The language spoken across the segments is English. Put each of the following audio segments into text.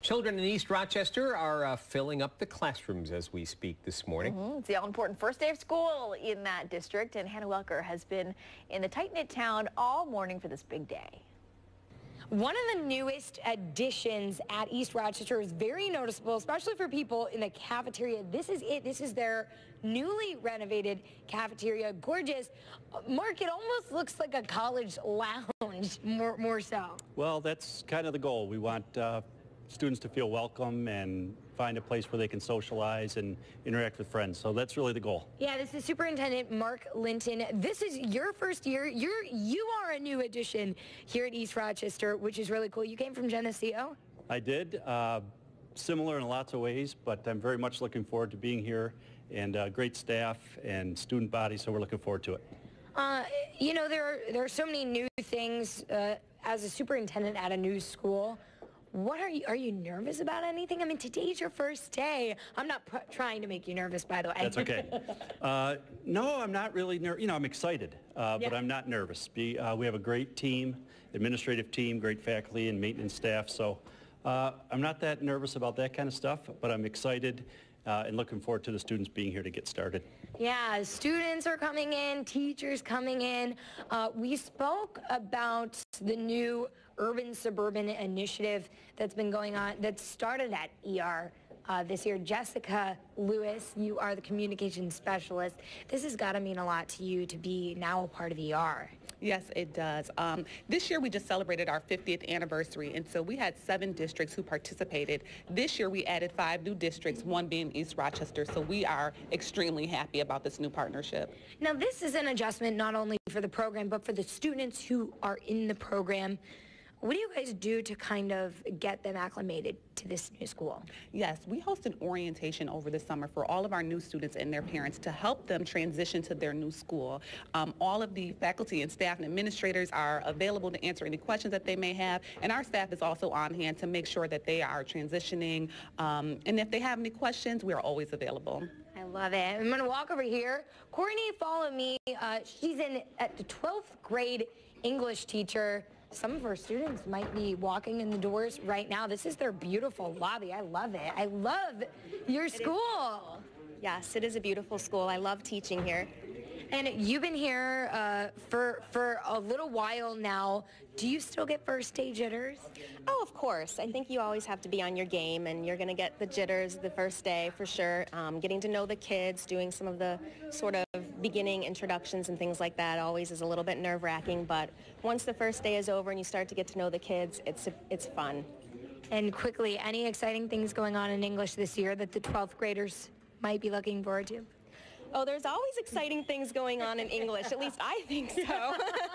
Children in East Rochester are filling up the classrooms as we speak this morning. It's the all-important first day of school in that district, and Hannah Welker has been in the tight-knit town all morning for this big day. One of the newest additions at East Rochester is very noticeable, especially for people in the cafeteria. This is it. This is their newly renovated cafeteria. Gorgeous. Mark, it almost looks like a college lounge, more so. Well, that's kind of the goal. We want students to feel welcome and find a place where they can socialize and interact with friends. So that's really the goal. Yeah, this is Superintendent Mark Linton. This is your first year. You are a new addition here at East Rochester, which is really cool. You came from Geneseo? I did. Similar in lots of ways, but I'm very much looking forward to being here, and great staff and student body, so we're looking forward to it. You know, there are so many new things as a superintendent at a new school. What are you nervous about anything? I mean, today's your first day. I'm not trying to make you nervous, by the way. That's okay. No, I'm not really nervous. You know, I'm excited, but I'm not nervous. We have a great team, administrative team, great faculty and maintenance staff. So I'm not that nervous about that kind of stuff, but I'm excited and looking forward to the students being here to get started. Yeah, students are coming in, teachers coming in. We spoke about the new Urban-Suburban initiative that's been going on, that started at ER this year. Jessica Lewis, you are the communications specialist. This has got to mean a lot to you to be now a part of ER. Yes, it does. This year we just celebrated our 50th anniversary, and so we had 7 districts who participated. This year we added 5 new districts, one being East Rochester, so we are extremely happy about this new partnership. Now, this is an adjustment not only for the program, but for the students who are in the program. What do you guys do to kind of get them acclimated to this new school? Yes, we host an orientation over the summer for all of our new students and their parents to help them transition to their new school. All of the faculty and staff and administrators are available to answer any questions that they may have, and our staff is also on hand to make sure that they are transitioning. And if they have any questions, we are always available. I love it. I'm going to walk over here. Courtney, follow me. She's at the 12th grade English teacher. Some of our students might be walking in the doors right now. This is their beautiful lobby. I love it. I love your school. Yes, it is a beautiful school. I love teaching here. And you've been here for a little while now. Do you still get first day jitters? Oh, of course. I think you always have to be on your game, and you're going to get the jitters the first day for sure. Getting to know the kids, doing some of the sort of beginning introductions and things like that always is a little bit nerve-wracking, but once the first day is over and you start to get to know the kids, it's fun. And quickly, any exciting things going on in English this year that the 12th graders might be looking forward to? Oh, there's always exciting things going on in English. At least I think so.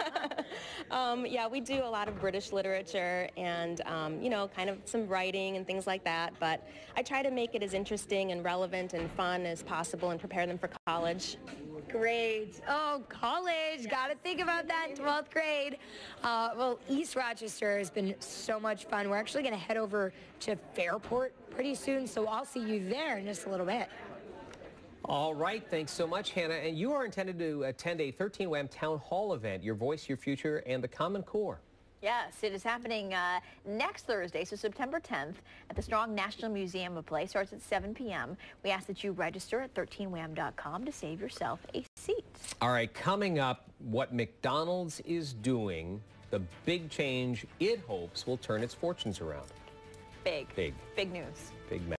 Yeah, we do a lot of British literature and, you know, kind of some writing and things like that. But I try to make it as interesting and relevant and fun as possible and prepare them for college. Great. Oh, college. Yes. Got to think about that in 12th grade. Well, East Rochester has been so much fun. We're actually going to head over to Fairport pretty soon, so I'll see you there in just a little bit. All right, thanks so much, Hannah. And you are intended to attend a 13 WHAM Town Hall event, Your Voice, Your Future, and the Common Core. Yes, it is happening next Thursday, so September 10th, at the Strong National Museum of Play. Starts at 7 p.m. We ask that you register at 13wham.com to save yourself a seat. All right, coming up, what McDonald's is doing, the big change it hopes will turn its fortunes around. Big. Big. Big news. Big